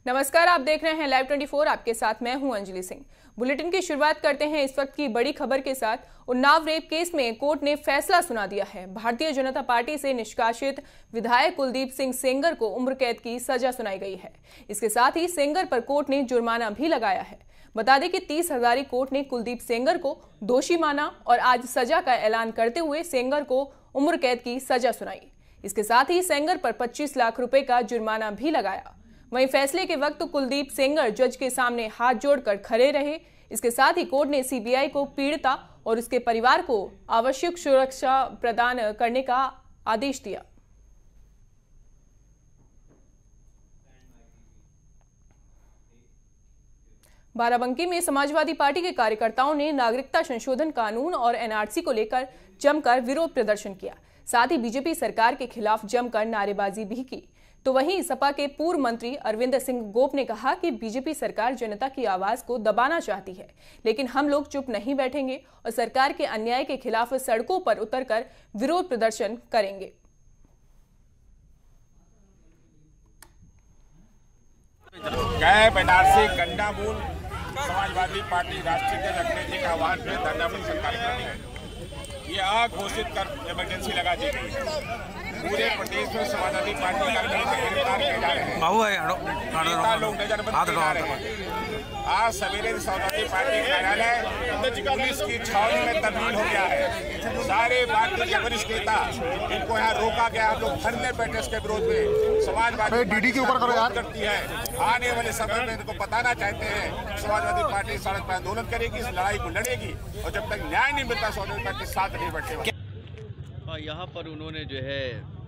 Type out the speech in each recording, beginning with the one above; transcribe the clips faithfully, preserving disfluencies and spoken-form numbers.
नमस्कार, आप देख रहे हैं लाइव चौबीस। आपके साथ मैं हूं अंजलि सिंह। बुलेटिन की शुरुआत करते हैं इस वक्त की बड़ी खबर के साथ। उन्नाव रेप केस में कोर्ट ने फैसला सुना दिया है। भारतीय जनता पार्टी से निष्कासित विधायक कुलदीप सिंह सेंगर को उम्र कैद की सजा सुनाई गई है। इसके साथ ही सेंगर पर कोर्ट ने जुर्माना भी लगाया है। बता दें कि तीस हजारी कोर्ट ने कुलदीप सेंगर को दोषी माना और आज सजा का ऐलान करते हुए सेंगर को उम्र कैद की सजा सुनाई। इसके साथ ही सेंगर पर पच्चीस लाख रुपए का जुर्माना भी लगाया। वहीं फैसले के वक्त कुलदीप सेंगर जज के सामने हाथ जोड़कर खड़े रहे। इसके साथ ही कोर्ट ने सीबीआई को पीड़िता और उसके परिवार को आवश्यक सुरक्षा प्रदान करने का आदेश दिया। बाराबंकी में समाजवादी पार्टी के कार्यकर्ताओं ने नागरिकता संशोधन कानून और एनआरसी को लेकर जमकर विरोध प्रदर्शन किया। साथ ही बीजेपी सरकार के खिलाफ जमकर नारेबाजी भी की। तो वहीं सपा के पूर्व मंत्री अरविंद सिंह गोप ने कहा कि बीजेपी सरकार जनता की आवाज को दबाना चाहती है, लेकिन हम लोग चुप नहीं बैठेंगे और सरकार के अन्याय के खिलाफ सड़कों पर उतरकर विरोध प्रदर्शन करेंगे। गैप एनआरसी गंडा मूल समाजवादी पार्टी राष्ट्रीय अध्यक्ष जी का आह्वान पे धरना प्रदर्शन कार्यक्रम है। ये अघोषित कर इमरजेंसी लगा दी गई है। पूरे प्रदेश में समाजवादी पार्टी का गिरफ्तार किए जा रहे हैं। नेता लोग नजरबंद किए जा रहे हैं। आज सवेरे समाजवादी पार्टी कार्यालय पुलिस की छावनी में तब्दील हो गया है। सारे पार्टी के वरिष्ठ नेता इनको यहाँ रोका गया। हम लोग धरने बैठे इसके विरोध में। समाजवादी डीडी के ऊपर करती है। आने वाले समय में इनको बताना चाहते हैं समाजवादी पार्टी सड़क पर आंदोलन करेगी, इस लड़ाई को लड़ेगी और जब तक न्याय नहीं मिलता समाजवादी पार्टी साथ नहीं बैठेगी। यहाँ पर उन्होंने जो है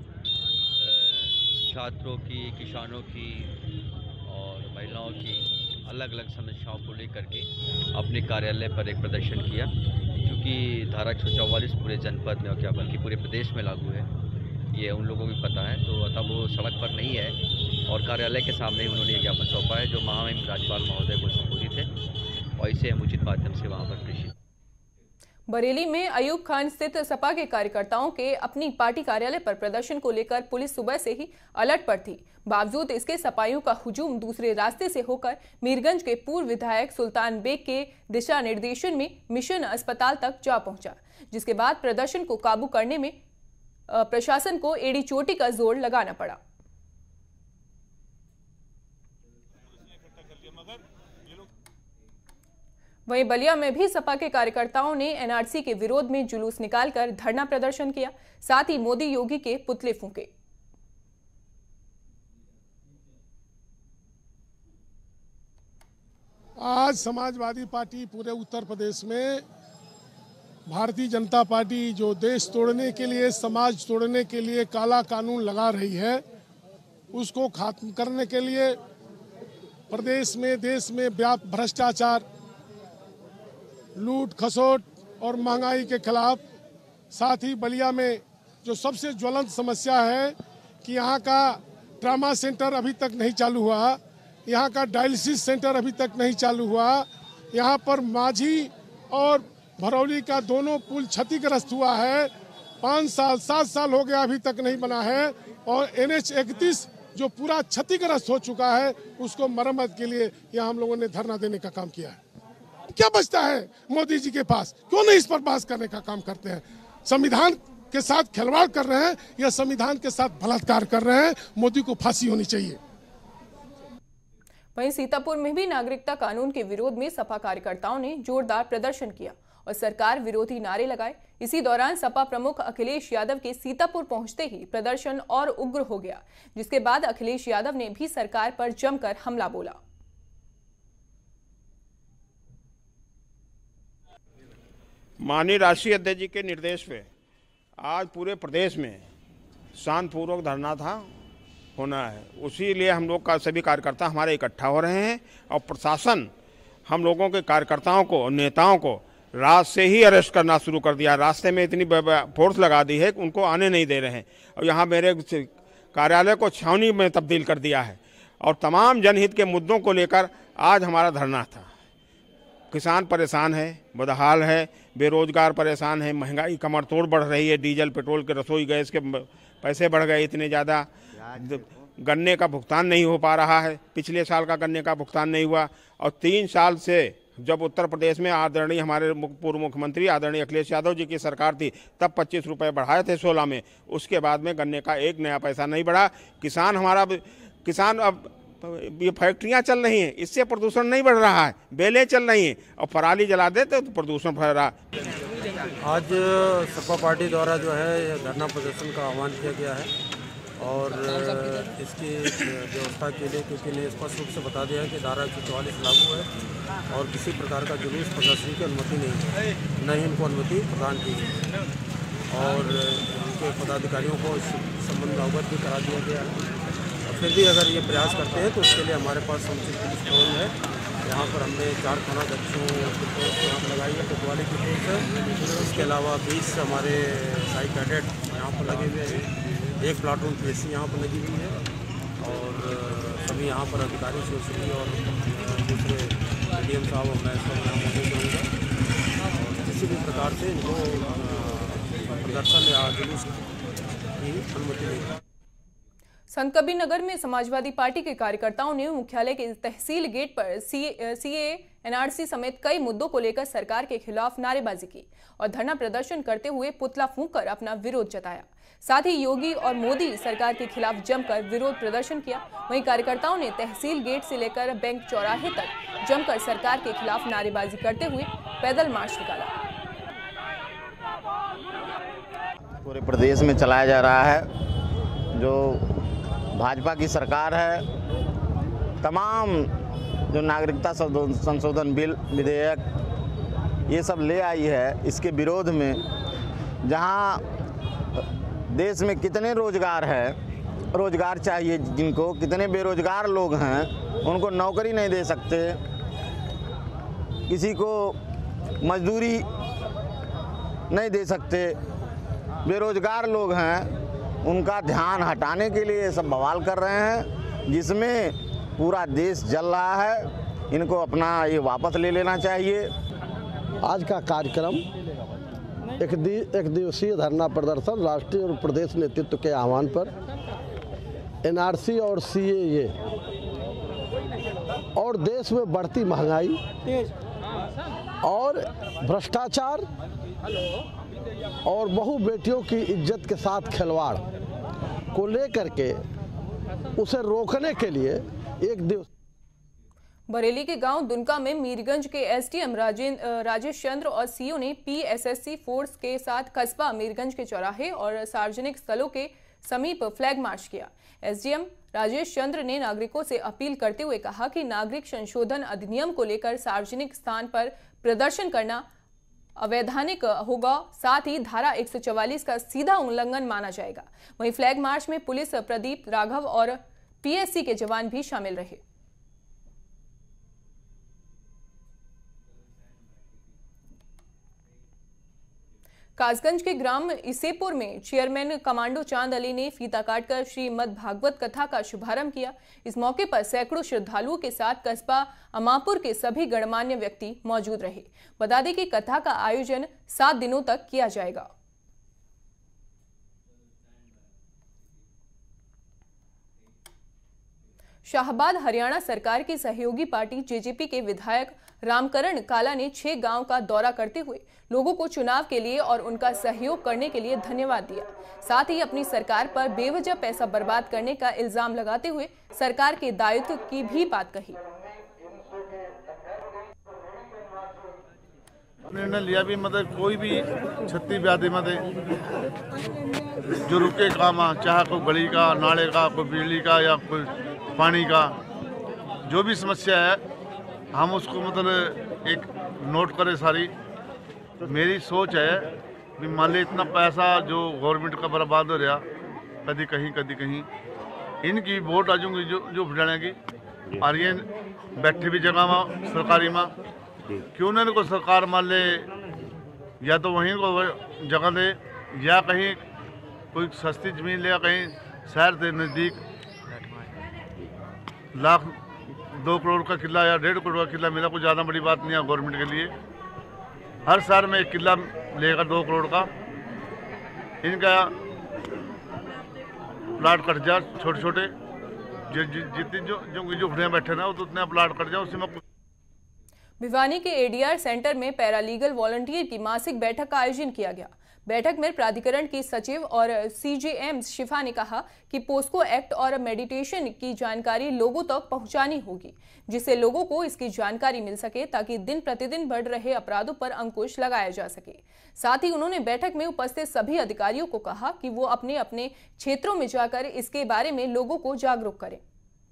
छात्रों की, किसानों की और महिलाओं की अलग अलग समस्याओं को लेकर के अपने कार्यालय पर एक प्रदर्शन किया, क्योंकि धारा एक सौ चौवालीस पूरे जनपद में और क्या बल्कि पूरे प्रदेश में लागू है, ये उन लोगों को भी पता है। तो अतः वो सड़क पर नहीं है और कार्यालय के सामने ही उन्होंने ज्ञापन सौंपा है, जो महामहिम राज्यपाल महोदय को संबोधित है और इसे हम उचित माध्यम से वहाँ पर प्रेषित। बरेली में अयूब खान स्थित सपा के कार्यकर्ताओं के अपनी पार्टी कार्यालय पर प्रदर्शन को लेकर पुलिस सुबह से ही अलर्ट पर थी। बावजूद इसके सपाइयों का हुजूम दूसरे रास्ते से होकर मीरगंज के पूर्व विधायक सुल्तान बेग के दिशा निर्देशन में मिशन अस्पताल तक जा पहुंचा, जिसके बाद प्रदर्शन को काबू करने में प्रशासन को एड़ी चोटी का जोर लगाना पड़ा। वहीं बलिया में भी सपा के कार्यकर्ताओं ने एनआरसी के विरोध में जुलूस निकालकर धरना प्रदर्शन किया। साथ ही मोदी योगी के पुतले फूंके। आज समाजवादी पार्टी पूरे उत्तर प्रदेश में भारतीय जनता पार्टी जो देश तोड़ने के लिए, समाज तोड़ने के लिए काला कानून लगा रही है, उसको खत्म करने के लिए प्रदेश में, देश में व्याप्त भ्रष्टाचार, लूट खसोट और महंगाई के खिलाफ, साथ ही बलिया में जो सबसे ज्वलंत समस्या है कि यहाँ का ट्रामा सेंटर अभी तक नहीं चालू हुआ, यहाँ का डायलिसिस सेंटर अभी तक नहीं चालू हुआ, यहाँ पर माझी और भरौली का दोनों पुल क्षतिग्रस्त हुआ है। पाँच साल सात साल हो गया, अभी तक नहीं बना है। और एन एच इकतीस जो पूरा क्षतिग्रस्त हो चुका है, उसको मरम्मत के लिए यहाँ हम लोगों ने धरना देने का काम किया है। क्या बचता है मोदी जी के पास? क्यों नहीं इस पर बहस करने का काम करते हैं? संविधान के साथ खिलवाड़ कर रहे हैं या संविधान के साथ बलात्कार कर रहे हैं? मोदी को फांसी होनी चाहिए। वहीं सीतापुर में भी नागरिकता कानून के विरोध में सपा कार्यकर्ताओं ने जोरदार प्रदर्शन किया और सरकार विरोधी नारे लगाए। इसी दौरान सपा प्रमुख अखिलेश यादव के सीतापुर पहुंचते ही प्रदर्शन और उग्र हो गया, जिसके बाद अखिलेश यादव ने भी सरकार पर जमकर हमला बोला। माननीय राष्ट्रीय अध्यक्ष जी के निर्देश पे आज पूरे प्रदेश में शांतिपूर्वक धरना था होना है। उसी लिए हम लोग का सभी कार्यकर्ता हमारे इकट्ठा हो रहे हैं और प्रशासन हम लोगों के कार्यकर्ताओं को और नेताओं को रात से ही अरेस्ट करना शुरू कर दिया। रास्ते में इतनी फोर्स लगा दी है कि उनको आने नहीं दे रहे हैं और यहाँ मेरे कार्यालय को छावनी में तब्दील कर दिया है। और तमाम जनहित के मुद्दों को लेकर आज हमारा धरना था। किसान परेशान है, बदहाल है, बेरोजगार परेशान है, महंगाई कमर तोड़ बढ़ रही है, डीजल पेट्रोल के रसोई गैस के पैसे बढ़ गए इतने ज़्यादा, गन्ने का भुगतान नहीं हो पा रहा है, पिछले साल का गन्ने का भुगतान नहीं हुआ। और तीन साल से जब उत्तर प्रदेश में आदरणीय हमारे पूर्व मुख्यमंत्री आदरणीय अखिलेश यादव जी की सरकार थी, तब पच्चीस रुपये बढ़ाए थे सोलह में, उसके बाद में गन्ने का एक नया पैसा नहीं बढ़ा। किसान हमारा किसान अब ये फैक्ट्रियां चल रही हैं, इससे प्रदूषण नहीं बढ़ रहा है, बेलें चल रही हैं, और पराली जला देते तो प्रदूषण फैल रहा। आज सपा पार्टी द्वारा जो है धरना प्रदर्शन का आह्वान किया गया है और इसकी व्यवस्था के लिए, क्योंकि ने स्पष्ट रूप से बता दिया है कि धारा एक सौ चौवालीस लागू है और किसी प्रकार का जुलूस प्रदर्शनी की अनुमति नहीं है, न ही इनको अनुमति प्रदान की गई है और उनके पदाधिकारियों को इस संबंध में अवगत भी करा दिया गया है। फिर भी अगर ये प्रयास करते हैं तो उसके लिए हमारे पास समुचित पुलिस फोन है। यहाँ पर हमने चार थानाध्यक्षों की फोर्स यहाँ पर लगाई है, कोतवाली की फोर्स है। इसके अलावा बीस हमारे साई कैडेट यहाँ पर लगे हुए हैं, एक प्लाटून पीएससी यहाँ पर लगी हुई है और सभी यहाँ पर अधिकारी सुश्री और दूसरे डीएम साहब और मैं सब यहाँ मौजूद रहूँगा और किसी भी प्रकार से इनको प्रदर्शन या जुलूस की अनुमति नहीं। संत कबीर नगर में समाजवादी पार्टी के कार्यकर्ताओं ने मुख्यालय के तहसील गेट पर सीए एनआरसी समेत कई मुद्दों को लेकर सरकार के खिलाफ नारेबाजी की और धरना प्रदर्शन करते हुए पुतला फूंककर अपना विरोध जताया। साथ ही योगी और मोदी सरकार के खिलाफ जमकर विरोध प्रदर्शन किया। वहीं कार्यकर्ताओं ने तहसील गेट से लेकर बैंक चौराहे तक जमकर सरकार के खिलाफ नारेबाजी करते हुए पैदल मार्च निकाला। पूरे प्रदेश में चलाया जा रहा है जो भाजपा की सरकार है, तमाम जो नागरिकता संशोधन बिल विधेयक ये सब ले आई है, इसके विरोध में जहां देश में कितने रोजगार है, रोजगार चाहिए जिनको, कितने बेरोजगार लोग हैं उनको नौकरी नहीं दे सकते, किसी को मजदूरी नहीं दे सकते, बेरोजगार लोग हैं उनका ध्यान हटाने के लिए सब बवाल कर रहे हैं, जिसमें पूरा देश जल रहा है। इनको अपना ये वापस ले लेना चाहिए। आज का कार्यक्रम एक दि, एक दिवसीय धरना प्रदर्शन राष्ट्रीय और प्रदेश नेतृत्व के आह्वान पर एनआरसी और सीएए और देश में बढ़ती महंगाई और भ्रष्टाचार और बहु बेटियों की इज्जत के साथ खिलवाड़ को लेकर के उसे रोकने के लिए एक दिवस बरेली के गांव दुनका में मीरगंज के एसडीएम राजेश चंद्र और सीओ ने पीएसएससी फोर्स के साथ कस्बा मीरगंज के चौराहे और सार्वजनिक स्थलों के समीप फ्लैग मार्च किया। एसडीएम राजेश चंद्र ने नागरिकों से अपील करते हुए कहा कि नागरिक संशोधन अधिनियम को लेकर सार्वजनिक स्थान पर प्रदर्शन करना अवैधानिक होगा, साथ ही धारा एक सौ चौवालीस का सीधा उल्लंघन माना जाएगा। वहीं फ्लैग मार्च में पुलिस प्रदीप राघव और पीएससी के जवान भी शामिल रहे। कासगंज के ग्राम इसेपुर में चेयरमैन कमांडो चांद अली ने फीता काटकर श्रीमद् भागवत कथा का शुभारंभ किया। इस मौके पर सैकड़ों श्रद्धालुओं के साथ कस्बा अमापुर के सभी गणमान्य व्यक्ति मौजूद रहे। बता दें कि कथा का आयोजन सात दिनों तक किया जाएगा। शाहबाद हरियाणा सरकार की सहयोगी पार्टी जेजेपी के विधायक रामकरण काला ने छह गांव का दौरा करते हुए लोगों को चुनाव के लिए और उनका सहयोग करने के लिए धन्यवाद दिया। साथ ही अपनी सरकार पर बेवजह पैसा बर्बाद करने का इल्जाम लगाते हुए सरकार के दायित्व की भी बात कही। निर्णय लिया भी मतलब कोई भी क्षति व्याधि मत जो रुके काम, चाहे कोई गली का, नाले का, कोई बिजली का या कोई पानी का, जो भी समस्या है हम उसको मतलब एक नोट करें सारी। तो मेरी सोच है कि मान ली इतना पैसा जो गवर्नमेंट का बर्बाद हो रहा, कभी कहीं कभी कहीं इनकी वोट आ जाऊंगी जो जो हरियाणा की, और ये बैठे भी जगह में सरकारी में क्यों ना इनको सरकार मान ले, या तो वहीं को जगह दे या कहीं कोई सस्ती ज़मीन ले, कहीं शहर से नज़दीक लाख दो करोड़ का किला या डेढ़ करोड़ का किला मिला, कोई ज़्यादा बड़ी बात नहीं है गवर्नमेंट के लिए। हर शहर में एक किला लेगा दो करोड़ का, इनका प्लाट कट जा छोटे छोटे जितनी जो जो झुपड़ियाँ बैठे ना वो तो उतने प्लाट कट जाए, उसमें भिवानी के एडीआर सेंटर में पैरालीगल वॉलंटियर की मासिक बैठक का आयोजन किया गया। बैठक में प्राधिकरण की सचिव और सीजेएम शिफा ने कहा कि पोस्को एक्ट और मेडिटेशन की जानकारी लोगों तक पहुंचानी होगी, जिससे लोगों को इसकी जानकारी मिल सके ताकि दिन प्रतिदिन बढ़ रहे अपराधों पर अंकुश लगाया जा सके। साथ ही उन्होंने बैठक में उपस्थित सभी अधिकारियों को कहा कि वो अपने अपने क्षेत्रों में जाकर इसके बारे में लोगों को जागरूक करें।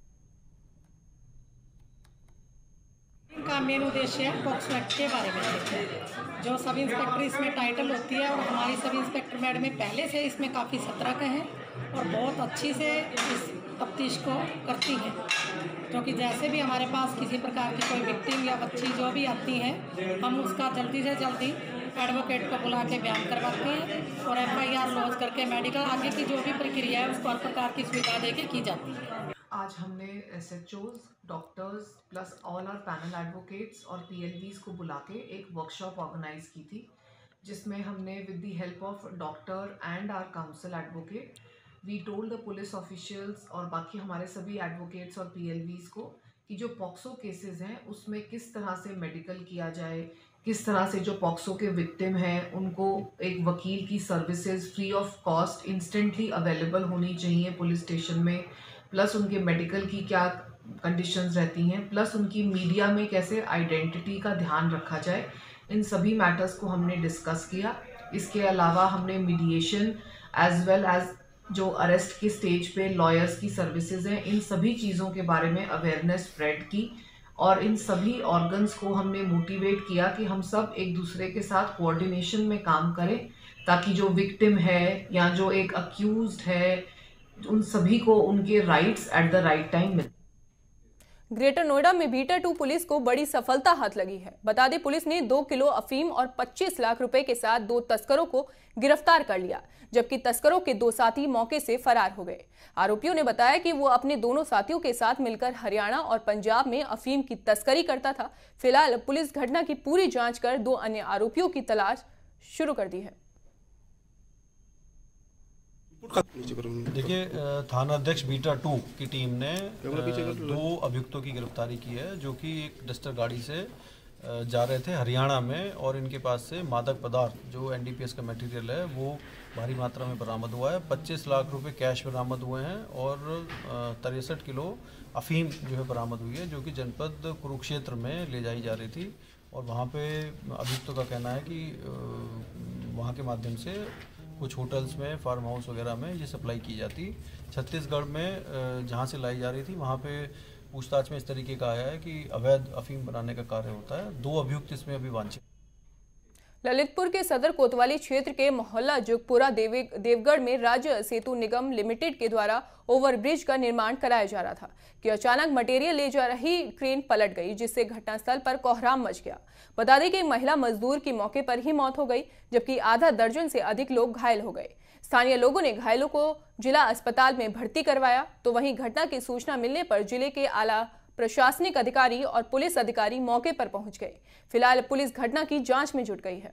का मेन उद्देश्य है पॉक्सो एक्ट के बारे में। जो सब इंस्पेक्टर इसमें टाइटल होती है और हमारी सब इंस्पेक्टर मैडम में पहले से इसमें काफ़ी सतर्क हैं और बहुत अच्छी से इस तफ्तीश को करती हैं, क्योंकि जैसे भी हमारे पास किसी प्रकार की कोई विक्टिम या बच्ची जो भी आती है, हम उसका जल्दी से जल्दी एडवोकेट को बुला के बयान करवाते हैं और एफ आई आर लॉन्च करके मेडिकल आगे की जो भी प्रक्रिया है उसको हर प्रकार की सुविधा दे के की जाती है। आज हमने S H Os, doctors plus all our panel advocates और पी एल वीज़ को बुला के एक वर्कशॉप ऑर्गेनाइज की थी, जिसमें हमने with the help of doctor and our council advocate we told the police officials और बाकी हमारे सभी एडवोकेट्स और पी एल वीज़ को कि जो पॉक्सो केसेस हैं उसमें किस तरह से मेडिकल किया जाए, किस तरह से जो पॉक्सो के विक्टिम हैं उनको एक वकील की services free of cost instantly available होनी चाहिए पुलिस स्टेशन में, प्लस उनके मेडिकल की क्या कंडीशंस रहती हैं, प्लस उनकी मीडिया में कैसे आइडेंटिटी का ध्यान रखा जाए। इन सभी मैटर्स को हमने डिस्कस किया। इसके अलावा हमने मीडिएशन एज वेल एज जो अरेस्ट के स्टेज पे लॉयर्स की सर्विसेज हैं, इन सभी चीज़ों के बारे में अवेयरनेस स्प्रेड की और इन सभी ऑर्गन्स को हमने मोटिवेट किया कि हम सब एक दूसरे के साथ कोऑर्डिनेशन में काम करें, ताकि जो विक्टिम है या जो एक अक्यूज्ड है उन सभी को उनके rights at the right time मिले। ग्रेटर नोएडा में बीटा टू पुलिस को बड़ी सफलता हाथ लगी है। बता दें, पुलिस ने दो किलो अफीम और पच्चीस लाख रुपए के साथ दो तस्करों को गिरफ्तार कर लिया, जबकि तस्करों के दो साथी मौके से फरार हो गए। आरोपियों ने बताया कि वो अपने दोनों साथियों के साथ मिलकर हरियाणा और पंजाब में अफीम की तस्करी करता था। फिलहाल पुलिस घटना की पूरी जांच कर दो अन्य आरोपियों की तलाश शुरू कर दी है। देखिए, थाना अध्यक्ष बीटा टू की टीम ने दो अभियुक्तों की गिरफ्तारी की है, जो कि एक डस्टर गाड़ी से जा रहे थे हरियाणा में और इनके पास से मादक पदार्थ जो एन डी पी एस का मटेरियल है वो भारी मात्रा में बरामद हुआ है। पच्चीस लाख रुपए कैश बरामद हुए हैं और तिरसठ किलो अफीम जो है बरामद हुई है, जो कि जनपद कुरुक्षेत्र में ले जाई जा रही थी। और वहाँ पे अभियुक्तों का कहना है कि वहाँ के माध्यम से कुछ होटल्स में, फार्म हाउस वगैरह में ये सप्लाई की जाती। छत्तीसगढ़ में जहाँ से लाई जा रही थी वहाँ पे पूछताछ में इस तरीके का आया है कि अवैध अफीम बनाने का कार्य होता है। दो अभियुक्त इसमें अभी वांछित। ललितपुर के सदर कोतवाली क्षेत्र के मोहल्ला जुगपुरा देवगढ़ में राज्य सेतु निगम लिमिटेड के द्वारा ओवरब्रिज का निर्माण कराया जा रहा था कि अचानक मटेरियल ले जा रही क्रेन पलट गई, जिससे घटनास्थल पर कोहराम मच गया। बता दें कि महिला मजदूर की मौके पर ही मौत हो गई, जबकि आधा दर्जन से अधिक लोग घायल हो गए। स्थानीय लोगों ने घायलों को जिला अस्पताल में भर्ती करवाया, तो वहीं घटना की सूचना मिलने पर जिले के आला प्रशासनिक अधिकारी और पुलिस अधिकारी मौके पर पहुंच गए। फिलहाल पुलिस घटना की जांच में जुट गई है।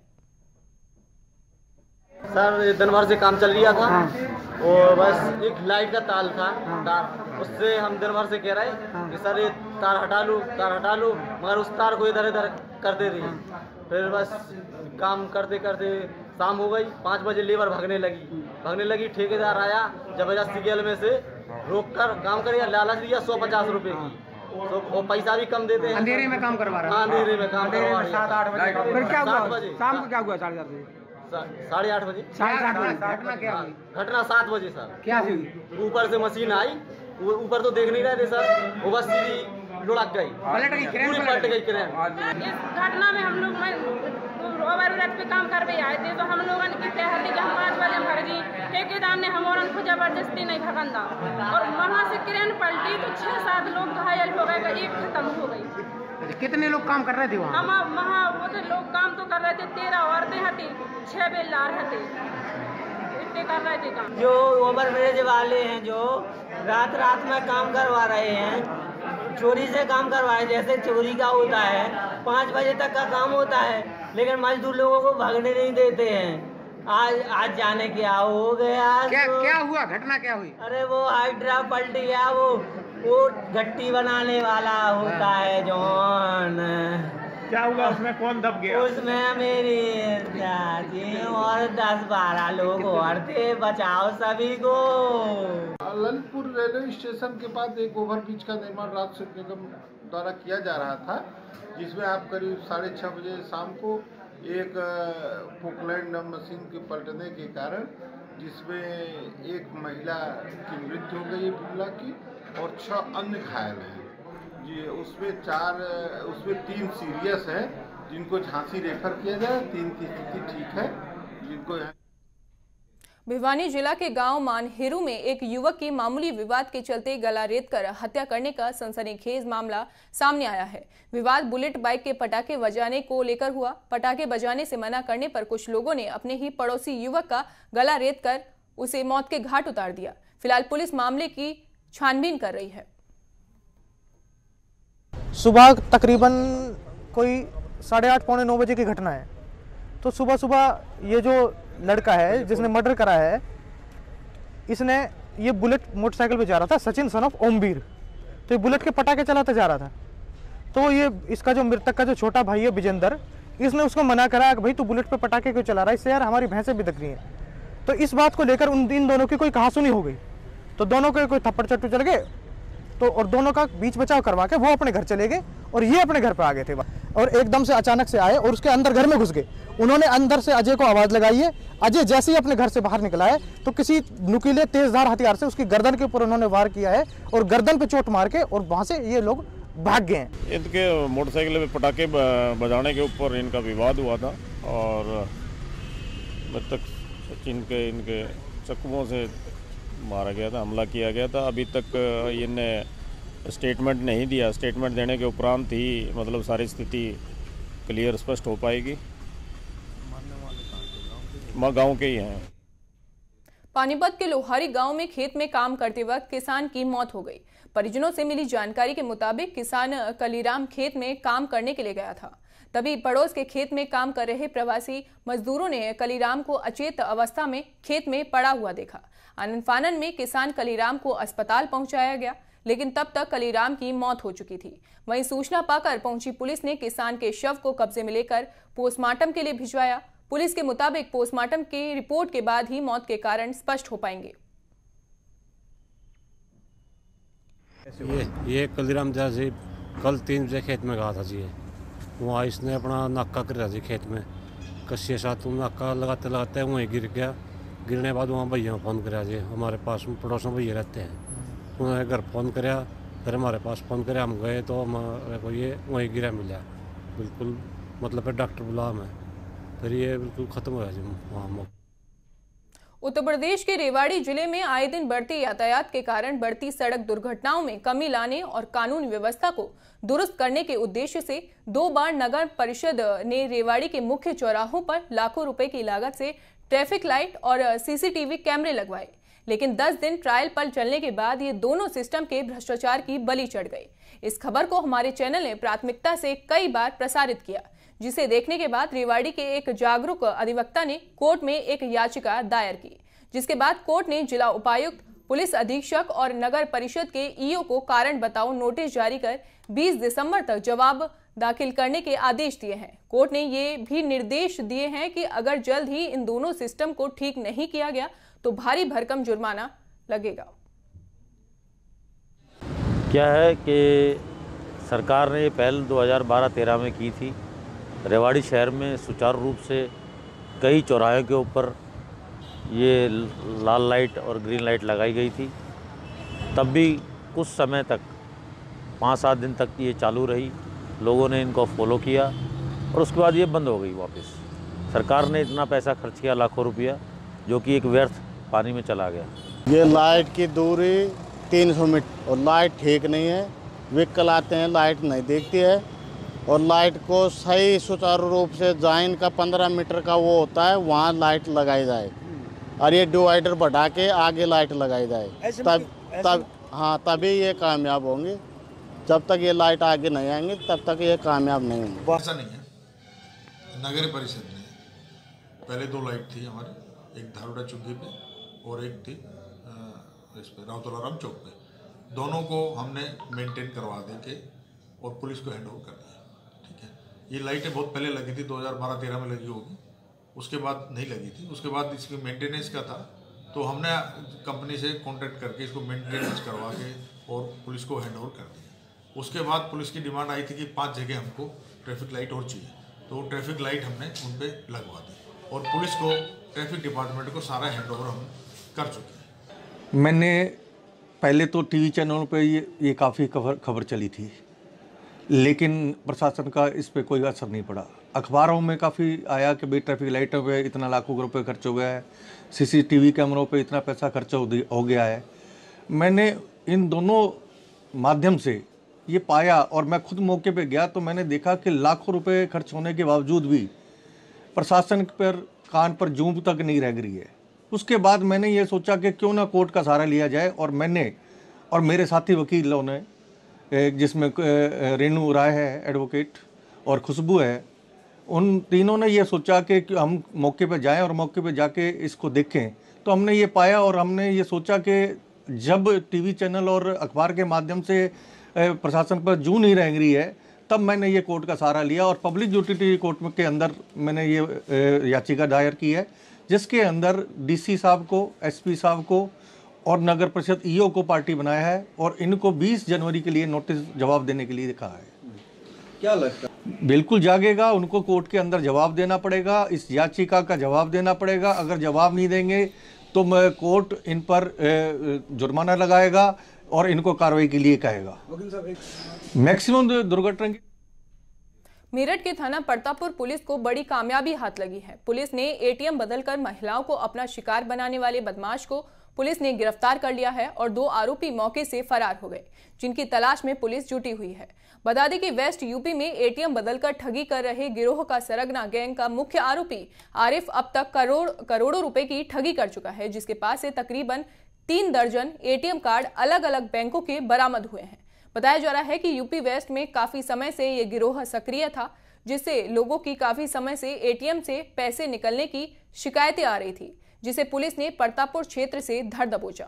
सर, दिन भर से काम चल रहा था और बस एक लाइट का तार था तार, उससे हम दिन भर से कह रहे कि सर ये तार हटा लो तार हटा लो, मगर उस तार को इधर इधर करते रहे। फिर बस काम करते करते शाम हो गई। पाँच बजे लेबर भागने लगी भागने लगी ठेकेदार आया, जबरदस्ती गेल में से रोक कर काम करिए, लालच दिया सौ पचास रुपए की, तो वो पैसा भी कम देते हैं। अंधेरे में काम करवा रहा है। हाँ, अंधेरे में काम करवा रहा है। सात आठ बजे फिर क्या हुआ? शाम को क्या हुआ? साढ़े आठ बजे साढ़े आठ बजे साढ़े आठ बजे घटना क्या हुई? घटना सात बजे सर। क्या हुई? ऊपर से मशीन आई, ऊपर तो देख नहीं रहे थे सर, वो बस सीधी लुढ़क गई, पलट गई क्रेन, पलट गई क्रेन। इस घटना में हम लोग ओवरब्रिज पे काम कर भी आए थे, तो हम लोगों ने कितने हल्दी के हम पाँच बजे भर गई, ठेकेदार ने हम और को जबरदस्ती नहीं भगंदा और वहाँ से क्रेन पलटी तो छह सात लोग घायल हो गए, एक खत्म हो गई। कितने लोग काम कर रहे थे वहाँ? हम वहाँ वो तो लोग काम तो कर रहे थे, तेरह औरतें हटी, छह बेलदार हटे, इतने कर रहे थे काम। जो ओवरब्रिज वाले हैं जो रात रात में काम करवा रहे हैं, चोरी से काम करवाए, जैसे चोरी का होता है पाँच बजे तक का काम होता है, लेकिन मजदूर लोगों को भागने नहीं देते हैं। आज आज जाने क्या हो गया? क्या क्या हुआ? घटना क्या हुई? अरे वो हाइड्रा पलट गया, वो वो गट्टी बनाने वाला होता है जॉन। क्या हुआ उसमें, कौन दब गया? उसमें मेरी दादी और दस बारह लोग और थे, बचाओ सभी को। ललितपुर रेलवे स्टेशन के पास एक ओवरब्रिज का निर्माण राज्य निगम द्वारा किया जा रहा था, जिसमें आप करीब साढ़े छः बजे शाम को एक पोकलैंड मशीन के पलटने के कारण जिसमें एक महिला की मृत्यु हो गई बुमला की और छह अन्य घायल हैं जी। उसमें चार उसमें तीन सीरियस हैं जिनको झांसी रेफर किया जाए, तीन की स्थिति ठीक है जिनको यहाँ। भिवानी जिला के गांव मानहेरू में एक युवक की मामूली विवाद के चलते गला रेत कर हत्या करने का सनसनीखेज मामला सामने आया है। विवाद बुलेट बाइक के पटाखे बजाने को लेकर हुआ। पटाखे बजाने से मना करने पर कुछ लोगों ने अपने ही पड़ोसी युवक का गला रेत कर उसे मौत के घाट उतार दिया। फिलहाल पुलिस मामले की छानबीन कर रही है। सुबह तकरीबन कोई साढ़े आठ पौने नौ बजे की घटना है। तो सुबह सुबह ये जो लड़का है जिसने मर्डर करा है, इसने ये बुलेट मोटरसाइकिल पे जा रहा था, सचिन सन ऑफ ओमवीर। तो ये बुलेट के पटाखे चलाता जा रहा था। तो ये इसका जो मृतक का जो छोटा भाई है विजेंद्र, इसने उसको मना करा कि भाई तू बुलेट पे पटाखे क्यों चला रहा है, इससे यार हमारी भैंसें बिदक रही हैं। तो इस बात को लेकर उन इन दोनों की कोई कहासुनी हो गई। तो दोनों के कोई थप्पड़ चट्टू चल गए, तो और दोनों का बीच बचाव करवा के वो अपने घर चले गए और ये अपने घर पे आ गए थे। और एकदम से अचानक से आए और उसके अंदर घर में घुस गए। उन्होंने अंदर से अजय को आवाज लगाई है। अजय जैसे ही अपने घर से बाहर निकला है तो किसी नुकीले तेजधार हथियार से उसकी गर्दन के ऊपर उन्होंने वार किया है और गर्दन पे चोट मार के और वहां से ये लोग भाग गए हैं। इनके मोटरसाइकिल पे पटाखे बजाने के ऊपर इनका विवाद हुआ था और मृतक सचिन के इनके चक्कुओं से मारा गया था, हमला किया गया था। अभी तक इनने स्टेटमेंट नहीं दिया। स्टेटमेंट देने के उपरांत ही मतलब सारी स्थिति क्लियर स्पष्ट हो पाएगी। माँ गांव के ही हैं। पानीपत के लोहारी गांव में खेत में काम करते वक्त किसान की मौत हो गई। परिजनों से मिली जानकारी के मुताबिक किसान कलीराम खेत में काम करने के लिए गया था। तभी पड़ोस के खेत में काम कर रहे प्रवासी मजदूरों ने कलीराम को अचेत अवस्था में खेत में पड़ा हुआ देखा। आनन फानन में किसान कलीराम को अस्पताल पहुंचाया गया, लेकिन तब तक कलीराम की मौत हो चुकी थी। वहीं सूचना पाकर पहुंची पुलिस ने किसान के शव को कब्जे में लेकर पोस्टमार्टम के लिए भिजवाया। पुलिस के मुताबिक पोस्टमार्टम की रिपोर्ट के बाद ही मौत के कारण स्पष्ट हो पाएंगे। ये ये कलीराम जी कल तीन बजे खेत में गया था जी। वहाँ इसने अपना नाका कर रहा जी खेत में, कस्से साथ नाका लगाते लगाते वहीं गिर गया। गिरने के बाद वहाँ भैया फ़ोन करा जी, हमारे पास पड़ोस में भैया रहते हैं। उन्होंने घर फ़ोन कराया, फिर हमारे पास फ़ोन कराया, हम गए तो हमारे को ये वहीं गिरा मिला बिल्कुल, मतलब फिर डॉक्टर बुला हमें, फिर ये बिल्कुल ख़त्म हो गया जी वहाँ। उत्तर प्रदेश के रेवाड़ी जिले में आए दिन बढ़ते यातायात के कारण बढ़ती सड़क दुर्घटनाओं में कमी लाने और कानून व्यवस्था को दुरुस्त करने के उद्देश्य से दो बार नगर परिषद ने रेवाड़ी के मुख्य चौराहों पर लाखों रुपए की लागत से ट्रैफिक लाइट और सीसीटीवी कैमरे लगवाए। लेकिन दस दिन ट्रायल पर चलने के बाद ये दोनों सिस्टम के भ्रष्टाचार की बलि चढ़ गए। इस खबर को हमारे चैनल ने प्राथमिकता से कई बार प्रसारित किया, जिसे देखने के बाद रेवाड़ी के एक जागरूक अधिवक्ता ने कोर्ट में एक याचिका दायर की, जिसके बाद कोर्ट ने जिला उपायुक्त, पुलिस अधीक्षक और नगर परिषद के ईओ को कारण बताओ नोटिस जारी कर बीस दिसंबर तक जवाब दाखिल करने के आदेश दिए हैं। कोर्ट ने ये भी निर्देश दिए हैं कि अगर जल्द ही इन दोनों सिस्टम को ठीक नहीं किया गया तो भारी भरकम जुर्माना लगेगा। क्या है कि सरकार ने ये पहल दो हज़ार बारह तेरह में की थी। रेवाड़ी शहर में सुचारू रूप से कई चौराहों के ऊपर ये लाल लाइट और ग्रीन लाइट लगाई गई थी। तब भी कुछ समय तक, पाँच सात दिन तक ये चालू रही, लोगों ने इनको फॉलो किया और उसके बाद ये बंद हो गई वापस। सरकार ने इतना पैसा खर्च किया, लाखों रुपया, जो कि एक व्यर्थ पानी में चला गया। ये लाइट की दूरी तीन सौ मीटर और लाइट ठीक नहीं है। व्हीकल आते हैं, लाइट नहीं देखती है और लाइट को सही सुचारू रूप से जाइन का पंद्रह मीटर का वो होता है, वहाँ लाइट लगाई जाए और ये डिवाइडर बढ़ा के आगे लाइट लगाई जाए, तब तब हाँ तभी ये कामयाब होंगे। जब तक ये लाइट आगे नहीं आएंगे तब तक ये कामयाब नहीं होंगे। ऐसा नहीं है। नगर परिषद ने पहले दो लाइट थी हमारी, एक धारोड़ा चुग्गी पे और एक थी इस पे रावतोलाराम चौक पे। दोनों को हमने मेंटेन करवा दे के और पुलिस को हैंड ओवर कर दिया। ठीक है, ये लाइटें बहुत पहले लगी थी, दो हज़ार बारह तेरह में लगी होगी, उसके बाद नहीं लगी थी। उसके बाद इसकी मेंटेनेंस का था, तो हमने कंपनी से कॉन्टैक्ट करके इसको मेंटेनेंस करवा के और पुलिस को हैंड ओवर कर दिया। उसके बाद पुलिस की डिमांड आई थी कि पाँच जगह हमको ट्रैफिक लाइट और चाहिए, तो ट्रैफिक लाइट हमने उन पर लगवा दी और पुलिस को, ट्रैफिक डिपार्टमेंट को सारा हैंड ओवर हम कर चुके हैं। मैंने पहले तो टीवी चैनलों पे ये ये काफ़ी खबर खबर चली थी, लेकिन प्रशासन का इस पे कोई असर नहीं पड़ा। अखबारों में काफ़ी आया कि भाई ट्रैफिक लाइटों पे इतना लाखों रुपए खर्च हो गया है, सीसीटीवी कैमरों पे इतना पैसा खर्च हो हो गया है। मैंने इन दोनों माध्यम से ये पाया और मैं खुद मौके पे गया तो मैंने देखा कि लाखों रुपए खर्च होने के बावजूद भी प्रशासन पर कान पर जूं तक नहीं रह गई है। उसके बाद मैंने ये सोचा कि क्यों ना कोर्ट का सहारा लिया जाए, और मैंने और मेरे साथी वकीलों ने, जिसमें रेणु राय है एडवोकेट और खुशबू है, उन तीनों ने ये सोचा कि हम मौके पे जाएं और मौके पे जाके इसको देखें। तो हमने ये पाया और हमने ये सोचा कि जब टीवी चैनल और अखबार के माध्यम से प्रशासन पर जूं नहीं रह गई है, तब मैंने ये कोर्ट का सहारा लिया और पब्लिक यूटिलिटी कोर्ट के अंदर मैंने ये याचिका दायर की है, जिसके अंदर डीसी साहब को, एसपी साहब को और नगर परिषद ईओ को पार्टी बनाया है और इनको बीस जनवरी के लिए नोटिस जवाब देने के लिए कहा है। क्या लगता है? बिल्कुल जागेगा, उनको कोर्ट के अंदर जवाब देना पड़ेगा, इस याचिका का जवाब देना पड़ेगा। अगर जवाब नहीं देंगे तो मैं कोर्ट इन पर जुर्माना लगाएगा और इनको कार्रवाई के लिए कहेगा। मैक्सिमम दुर्घटना की मेरठ के थाना परतापुर पुलिस को बड़ी कामयाबी हाथ लगी है। पुलिस ने एटीएम बदलकर महिलाओं को अपना शिकार बनाने वाले बदमाश को पुलिस ने गिरफ्तार कर लिया है और दो आरोपी मौके से फरार हो गए, जिनकी तलाश में पुलिस जुटी हुई है। बता दें कि वेस्ट यूपी में एटीएम बदलकर ठगी कर रहे गिरोह का सरगना गैंग का मुख्य आरोपी आरिफ अब तक करोड़ करोड़ों रुपए की ठगी कर चुका है, जिसके पास से तकरीबन तीन दर्जन एटीएम कार्ड अलग अलग बैंकों के बरामद हुए हैं। बताया जा रहा है कि यूपी वेस्ट में काफी समय से ये गिरोह सक्रिय था, जिससे लोगों की काफी समय से एटीएम से पैसे निकलने की शिकायतें आ रही थी, जिसे पुलिस ने परतापुर क्षेत्र से धर दबोचा।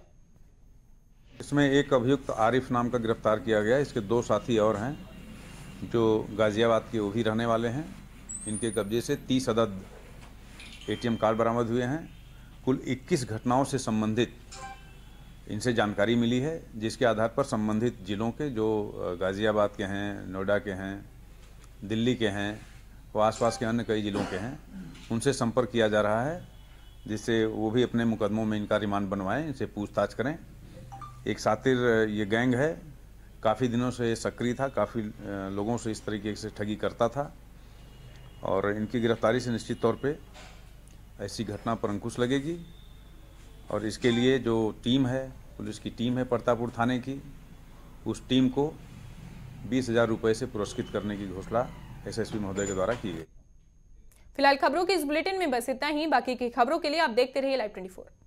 इसमें एक अभियुक्त आरिफ नाम का गिरफ्तार किया गया। इसके दो साथी और हैं जो गाजियाबाद के वो भी रहने वाले हैं। इनके कब्जे से तीस अदद एटीएम कार्ड बरामद हुए हैं। कुल इक्कीस घटनाओं से संबंधित इनसे जानकारी मिली है, जिसके आधार पर संबंधित जिलों के जो गाजियाबाद के हैं, नोएडा के हैं, दिल्ली के हैं व आसपास के अन्य कई जिलों के हैं, उनसे संपर्क किया जा रहा है, जिससे वो भी अपने मुकदमों में इनका रिमांड बनवाएं, इनसे पूछताछ करें। एक सातिर ये गैंग है, काफ़ी दिनों से सक्रिय था, काफ़ी लोगों से इस तरीके से ठगी करता था और इनकी गिरफ्तारी से निश्चित तौर पे ऐसी घटना पर अंकुश लगेगी। और इसके लिए जो टीम है, पुलिस की टीम है परतापुर थाने की, उस टीम को बीस हजार रुपये से पुरस्कृत करने की घोषणा एसएसपी महोदय के द्वारा की गई। फिलहाल खबरों के इस बुलेटिन में बस इतना ही। बाकी की खबरों के लिए आप देखते रहिए लाइव चौबीस।